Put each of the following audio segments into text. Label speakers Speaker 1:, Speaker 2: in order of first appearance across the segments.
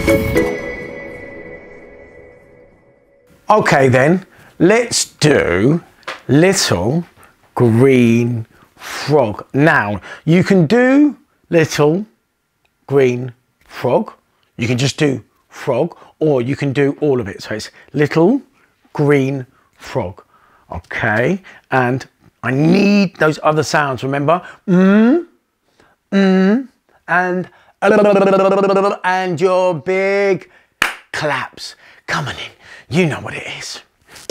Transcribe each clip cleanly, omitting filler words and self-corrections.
Speaker 1: Okay then, let's do little green frog. Now, you can do little green frog, you can just do frog, or you can do all of it. So it's little green frog. Okay, and I need those other sounds, remember? And your big claps. Come on in, you know what it is.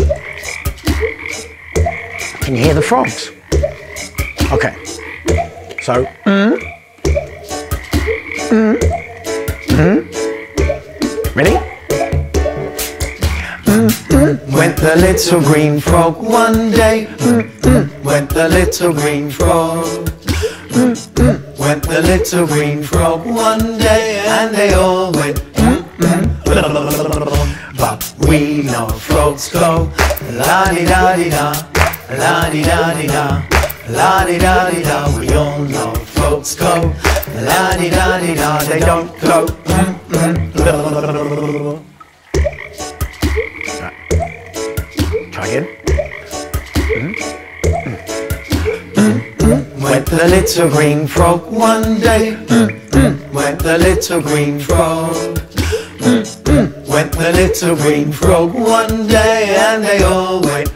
Speaker 1: Can you hear the frogs? Okay, so ready? Went the little green frog one day. Went the little green frog. Went the little green frog one day, and they all went. But we know frogs go la-di-da-di-da, la-di-da-di-da, la-di-da-di-da. We all know frogs go la-di-da-di-da. They don't go. Try again. Went the little green frog one day. Went the little green frog. Went the little green frog one day, and they all went.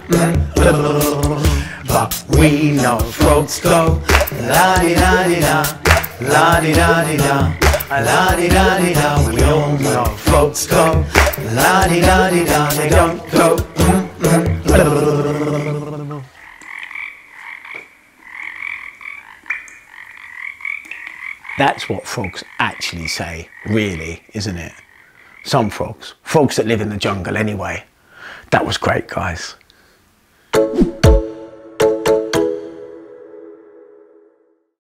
Speaker 1: But we know frogs go la-di-da-di-da, la-di-da-di-da, la-di-da-di-da. We all know frogs go la-di-da-di-da. They don't go. That's what frogs actually say, really, isn't it? Some frogs that live in the jungle anyway. That was great, guys.